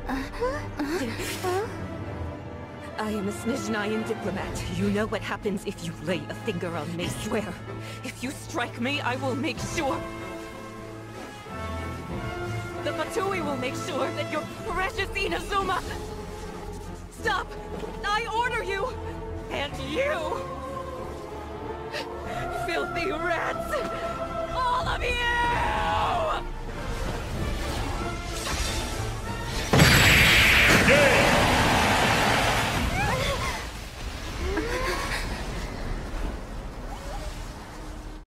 I am a Snezhnayan diplomat. You know what happens if you lay a finger on me. I swear, if you strike me, I will make sure... The Fatui will make sure that your precious Inazuma... Stop! I order you! And you! Filthy rats! All of you!